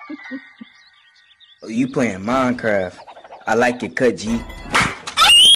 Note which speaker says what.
Speaker 1: Oh, you playing Minecraft. I like your cut, G.